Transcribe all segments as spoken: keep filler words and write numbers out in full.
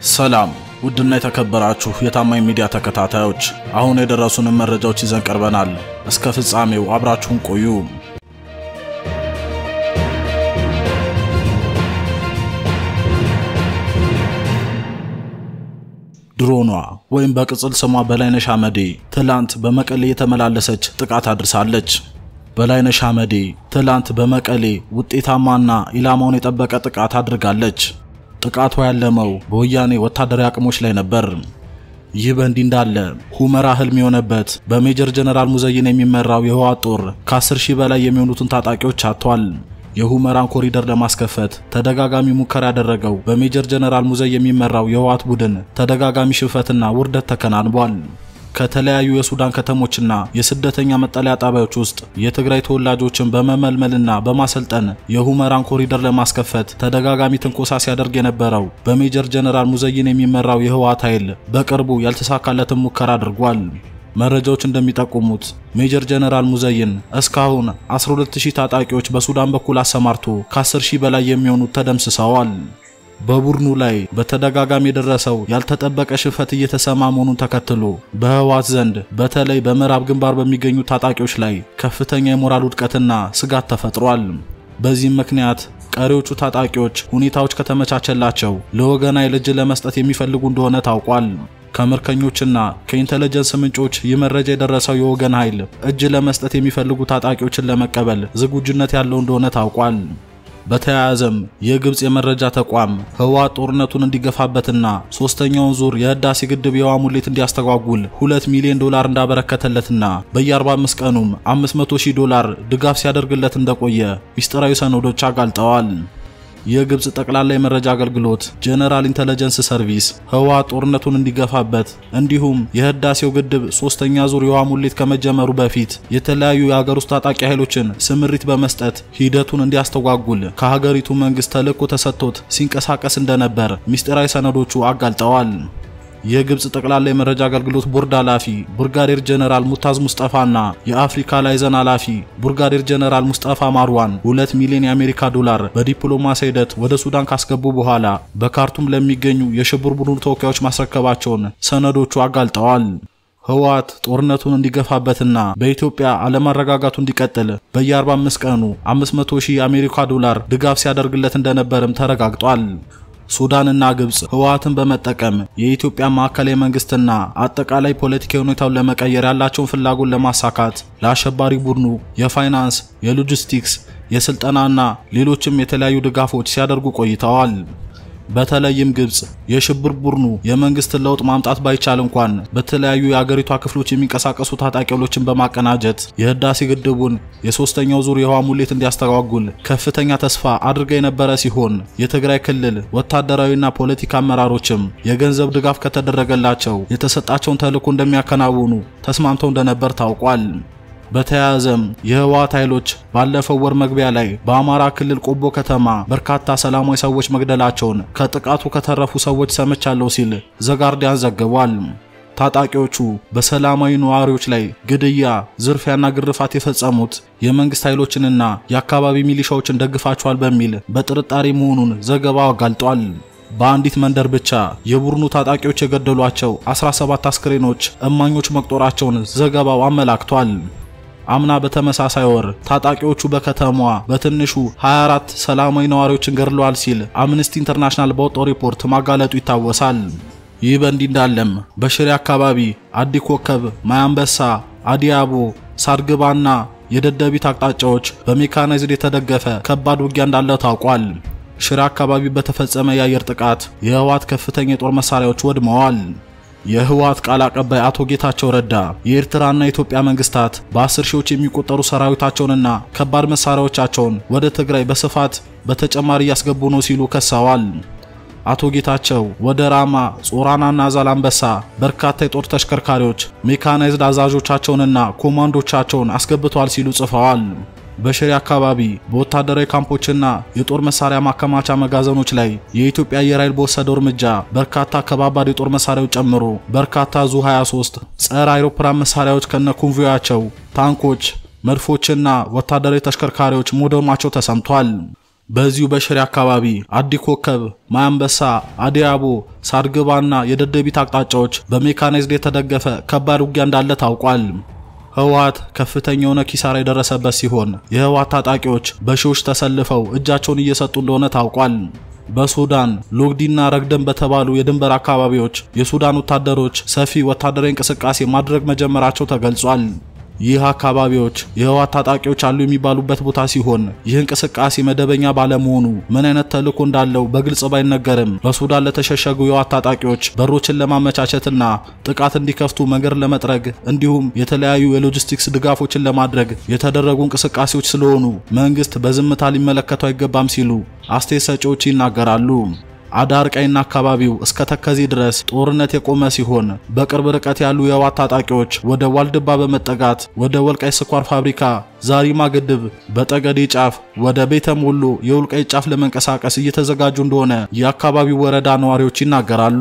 ሰላም ውድና የተከበራችሁ የታማኝ ሚዲያ ተከታታዮች አሁን የደረሱን መረጃዎች ይዘን ቀርበናል። እስከ ፍጻሜው አብራችሁን ቆዩ። ድሮኗ ወይም በቅጽል ስሟ በላይነሽ አመዴ ትላንት በመቀሌ የተመላለሰች ጥቃት አድርሳለች። በላይነሽ አመዴ ትላንት በመቀሌ ውጤታማና ኢላማውን የጠበቀ ጥቃት አድርጋለች። ጥቃቷ ያለመው በወያኔ ወታደራዊ አቅሞች ላይ ነበር። ይህ በእንዲህ እንዳለ ሁመራ ህልም የሆነበት በሜጀር ጀነራል ሙዘይን የሚመራው የህወሓት ጦር ከአስር ሺህ በላይ የሚሆኑትን ታጣቂዎች አጥቷል። የሁመራን ኮሪደር ለማስከፈት ተደጋጋሚ ሙከራ ያደረገው በሜጀር ጀነራል ሙዘይን የሚመራው የህወሓት ቡድን ተደጋጋሚ ሽንፈትና ውርደት ተከናንቧል። ከተለያዩ የሱዳን ከተሞችና የስደተኛ መጠለያ ጣቢያዎች ውስጥ የትግራይ ተወላጆችን በመመልመልና በማሰልጠን የሁመራን ኮሪደር ለማስከፈት ተደጋጋሚ ትንኮሳ ሲያደርግ የነበረው በሜጀር ጀነራል ሙዘይን የሚመራው የህወሓት ኃይል በቅርቡ ያልተሳካለትን ሙከራ አድርጓል። መረጃዎች እንደሚጠቁሙት ሜጀር ጀነራል ሙዘይን እስካሁን አስራ ሁለት ሺህ ታጣቂዎች በሱዳን በኩል አሰማርቶ ከአስር ሺህ በላይ የሚሆኑት ተደምስሰዋል። በቡድኑ ላይ በተደጋጋሚ የደረሰው ያልተጠበቀ ሽንፈት እየተሰማ መሆኑን ተከትሎ በህወሓት ዘንድ በተለይ በምዕራብ ግንባር በሚገኙ ታጣቂዎች ላይ ከፍተኛ የሞራል ውድቀትና ስጋት ተፈጥሯል። በዚህም ምክንያት ቀሪዎቹ ታጣቂዎች ሁኔታዎች ከተመቻቸላቸው ለወገን ኃይል እጅ ለመስጠት የሚፈልጉ እንደሆነ ታውቋል። ከመርከኞችና ከኢንተለጀንስ ምንጮች የመረጃ የደረሰው የወገን ኃይል እጅ ለመስጠት የሚፈልጉ ታጣቂዎችን ለመቀበል ዝግጁነት ያለው እንደሆነ ታውቋል። በተያያዘም የግብጽ የመረጃ ተቋም ህወሓት ጦርነቱን እንዲገፋበትና ሶስተኛውን ዙር የህዳሴ ግድብ የውሃ ሙሌት እንዲያስተጓጉል ሁለት ሚሊዮን ዶላር እንዳበረከተለትና በየ45 ቀኑም አምስት መቶ ሺህ ዶላር ድጋፍ ሲያደርግለት እንደቆየ ሚስጥራዊ ሰነዶች አጋልጠዋል። የግብጽ ጠቅላላ የመረጃ አገልግሎት ጀነራል ኢንተለጀንስ ሰርቪስ ህወሓት ጦርነቱን እንዲገፋበት እንዲሁም የህዳሴው ግድብ ሶስተኛ ዙር የውሃ ሙሌት ከመጀመሩ በፊት የተለያዩ የሀገር ውስጥ ታጣቂ ኃይሎችን ስምሪት በመስጠት ሂደቱን እንዲያስተጓጉል ከሀገሪቱ መንግስት ተልዕኮ ተሰጥቶት ሲንቀሳቀስ እንደነበር ሚስጥራዊ ሰነዶቹ አጋልጠዋል። የግብጽ ጠቅላላ የመረጃ አገልግሎት ቦርድ ኃላፊ ብርጋዴር ጀነራል ሙታዝ ሙስጠፋና የአፍሪካ ላይዘን ኃላፊ ብርጋዴር ጀነራል ሙስጠፋ ማርዋን ሁለት ሚሊዮን የአሜሪካ ዶላር በዲፕሎማሲያዊ ሂደት ወደ ሱዳን ካስገቡ በኋላ በካርቱም ለሚገኙ የሽብር ቡድኑ ተወካዮች ማስረከባቸውን ሰነዶቹ አጋልጠዋል። ህወሓት ጦርነቱን እንዲገፋበትና በኢትዮጵያ አለመረጋጋቱ እንዲቀጥል በየ45 ቀኑ አምስት መቶ ሺህ የአሜሪካ ዶላር ድጋፍ ሲያደርግለት እንደነበርም ተረጋግጧል። ሱዳንና ግብጽ ህወሓትን በመጠቀም የኢትዮጵያ ማዕከላዊ መንግስትና አጠቃላይ ፖለቲካዊ ሁኔታውን ለመቀየር ያላቸውን ፍላጎት ለማሳካት ለአሸባሪ ቡድኑ የፋይናንስ፣ የሎጂስቲክስ፣ የስልጠናና ሌሎችም የተለያዩ ድጋፎች ሲያደርጉ ቆይተዋል። በተለይም ግብጽ የሽብር ቡድኑ የመንግስት ለውጥ ማምጣት ባይቻል እንኳን በተለያዩ የአገሪቷ ክፍሎች የሚንቀሳቀሱ ታጣቂዎችን በማቀናጀት የህዳሴ ግድቡን የሶስተኛው ዙር የውሃ ሙሌት እንዲያስተጓጉል ከፍተኛ ተስፋ አድርጋ የነበረ ሲሆን የትግራይ ክልል ወታደራዊና ፖለቲካ አመራሮችም የገንዘብ ድጋፍ ከተደረገላቸው የተሰጣቸውን ተልዕኮ እንደሚያከናውኑ ተስማምተው እንደነበር ታውቋል። በተያያዘም የህወሓት ኃይሎች ባለፈው ወር መግቢያ ላይ በአማራ ክልል ቆቦ ከተማ በርካታ ሰላማዊ ሰዎች መግደላቸውን ከጥቃቱ ከተረፉ ሰዎች ሰምቻለሁ ሲል ዘጋርዲያን ዘግቧል። ታጣቂዎቹ በሰላማዊ ነዋሪዎች ላይ ግድያ፣ ዝርፊያና ግርፋት የፈጸሙት የመንግስት ኃይሎችንና የአካባቢ ሚሊሻዎችን ደግፋቸዋል በሚል በጥርጣሬ መሆኑን ዘገባው አጋልጧል። በአንዲት መንደር ብቻ የቡድኑ ታጣቂዎች የገደሏቸው አስራ ሰባት አስክሬኖች እማኞች መቁጠራቸውን ዘገባው አመላክቷል። አምና በተመሳሳይ ወር ታጣቂዎቹ በከተማዋ በትንሹ ሃያ አራት ሰላማዊ ነዋሪዎችን ገድለዋል ሲል አምነስቲ ኢንተርናሽናል በወጣው ሪፖርት ማጋለጡ ይታወሳል። ይህ በእንዲህ እንዳለም በሽሬ አካባቢ አዲ ኮከብ፣ ማያንበሳ፣ አዲያቦ፣ ሳድግባና የደደቢት አቅጣጫዎች በሜካናይዝድ የተደገፈ ከባድ ውጊያ እንዳለ ታውቋል። ሽሬ አካባቢ በተፈጸመ የአየር ጥቃት የህወሓት ከፍተኛ የጦር መሳሪያዎች ወድመዋል። የህወሓት ቃል አቀባይ አቶ ጌታቸው ረዳ የኤርትራና የኢትዮጵያ መንግስታት በአስር ሺዎች የሚቆጠሩ ሰራዊታቸውንና ከባድ መሳሪያዎቻቸውን ወደ ትግራይ በስፋት በተጨማሪ ያስገቡ ነው ሲሉ ከሰዋል። አቶ ጌታቸው ወደ ራማ፣ ጾራናና ዛላምበሳ በርካታ የጦር ተሽከርካሪዎች፣ ሜካናይዝድ አዛዦቻቸውንና ኮማንዶቻቸውን አስገብተዋል ሲሉ ጽፈዋል። በሽሬ አካባቢ በወታደራዊ ካምፖችና የጦር መሳሪያ ማከማቻ መጋዘኖች ላይ የኢትዮጵያ አየር ኃይል በወሰደው እርምጃ በርካታ ከባባድ የጦር መሳሪያዎች ጨምሮ በርካታ ዙ ሃያ ሶስት ጸረ አውሮፕላን መሳሪያዎች ከነኮንቮያቸው፣ ታንኮች፣ መድፎችና ወታደራዊ ተሽከርካሪዎች መውደማቸው ተሰምቷል። በዚሁ በሽሬ አካባቢ አዲ ኮከብ፣ ማያንበሳ፣ አዲያቦ፣ ሳርግባና የደደቢት አቅጣጫዎች በሜካናይዝድ የተደገፈ ከባድ ውጊያ እንዳለ ታውቋል። ህወሓት ከፍተኛ የሆነ ኪሳራ የደረሰበት ሲሆን የህወሓት ታጣቂዎች በሺዎች ተሰልፈው እጃቸውን እየሰጡ እንደሆነ ታውቋል። በሱዳን ሎግዲና ረግደን በተባሉ የድንበር አካባቢዎች የሱዳን ወታደሮች ሰፊ ወታደራዊ እንቅስቃሴ ማድረግ መጀመራቸው ተገልጿል። ይህ አካባቢዎች የህወሓት ታጣቂዎች አሉ የሚባሉበት ቦታ ሲሆን ይህ እንቅስቃሴ መደበኛ ባለመሆኑ ምን አይነት ተልዕኮ እንዳለው በግልጽ ባይነገርም በሱዳን ለተሸሸጉ የህወሓት ታጣቂዎች በሮችን ለማመቻቸትና ጥቃት እንዲከፍቱ መንገድ ለመጥረግ እንዲሁም የተለያዩ የሎጂስቲክስ ድጋፎችን ለማድረግ የተደረጉ እንቅስቃሴዎች ስለሆኑ መንግስት በዝምታ ሊመለከተው አይገባም ሲሉ አስተያየት ሰጪዎች ይናገራሉ። አዳርቃይና አካባቢው እስከ ተከዜ ድረስ ጦርነት የቆመ ሲሆን በቅርብ ርቀት ያሉ የህወሓት ታጣቂዎች ወደ ዋልድባ በመጠጋት ወደ ወልቃይ ስኳር ፋብሪካ፣ ዛሪማ ግድብ፣ በጠገዴ ጫፍ ወደ ቤተ ሞሎ የወልቃይ ጫፍ ለመንቀሳቀስ እየተዘጋጁ እንደሆነ የአካባቢው ወረዳ ነዋሪዎች ይናገራሉ።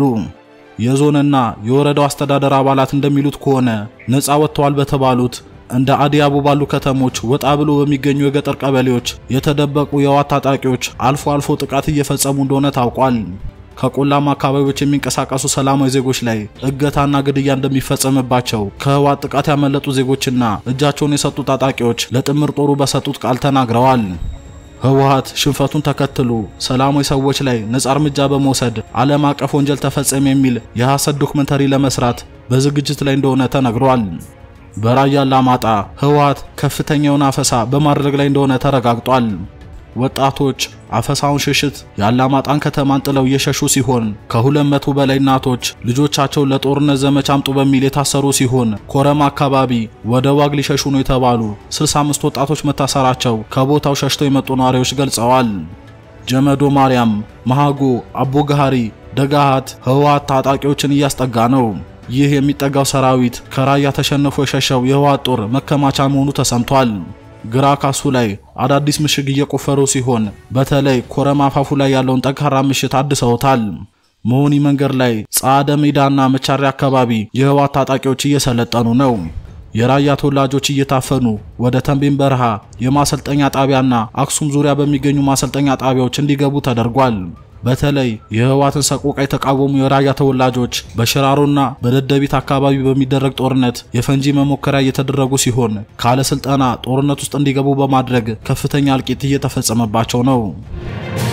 የዞንና የወረዳው አስተዳደር አባላት እንደሚሉት ከሆነ ነፃ ወጥተዋል በተባሉት እንደ አዲያቦ ባሉ ከተሞች ወጣ ብሎ በሚገኙ የገጠር ቀበሌዎች የተደበቁ የህወሓት ታጣቂዎች አልፎ አልፎ ጥቃት እየፈጸሙ እንደሆነ ታውቋል። ከቆላማ አካባቢዎች የሚንቀሳቀሱ ሰላማዊ ዜጎች ላይ እገታና ግድያ እንደሚፈጸምባቸው ከህወሓት ጥቃት ያመለጡ ዜጎችና እጃቸውን የሰጡ ታጣቂዎች ለጥምር ጦሩ በሰጡት ቃል ተናግረዋል። ህወሓት ሽንፈቱን ተከትሎ ሰላማዊ ሰዎች ላይ ነፃ እርምጃ በመውሰድ ዓለም አቀፍ ወንጀል ተፈጸመ የሚል የሐሰት ዶክመንተሪ ለመስራት በዝግጅት ላይ እንደሆነ ተነግሯል። በራያ አላማጣ ህወሓት ከፍተኛውን አፈሳ በማድረግ ላይ እንደሆነ ተረጋግጧል። ወጣቶች አፈሳውን ሽሽት የአላማጣን ከተማን ጥለው እየሸሹ ሲሆን ከሁለት መቶ በላይ እናቶች ልጆቻቸው ለጦርነት ዘመቻ አምጡ በሚል የታሰሩ ሲሆን ኮረማ አካባቢ ወደ ዋግ ሊሸሹ ነው የተባሉ ስልሳ አምስት ወጣቶች መታሰራቸው ከቦታው ሸሽተው የመጡ ነዋሪዎች ገልጸዋል። ጀመዶ ማርያም፣ መሃጎ፣ አቦጋሃሪ፣ ደጋሃት ህወሓት ታጣቂዎችን እያስጠጋ ነው። ይህ የሚጠጋው ሰራዊት ከራያ ተሸንፎ የሸሸው የህወሓት ጦር መከማቻ መሆኑ ተሰምቷል። ግራ ካሱ ላይ አዳዲስ ምሽግ እየቆፈሩ ሲሆን በተለይ ኮረማ አፋፉ ላይ ያለውን ጠንካራ ምሽት አድሰውታል። መሆኒ መንገድ ላይ ጻዕደ ሜዳና መቻሪያ አካባቢ የህወሓት ታጣቂዎች እየሰለጠኑ ነው። የራያ ተወላጆች እየታፈኑ ወደ ተንቤን በረሃ የማሰልጠኛ ጣቢያና አክሱም ዙሪያ በሚገኙ ማሰልጠኛ ጣቢያዎች እንዲገቡ ተደርጓል። በተለይ የህወሓትን ሰቆቃ የተቃወሙ የራያ ተወላጆች በሽራሮና በደደቢት አካባቢ በሚደረግ ጦርነት የፈንጂ መሞከሪያ እየተደረጉ ሲሆን ካለ ስልጠና ጦርነት ውስጥ እንዲገቡ በማድረግ ከፍተኛ እልቂት እየተፈጸመባቸው ነው።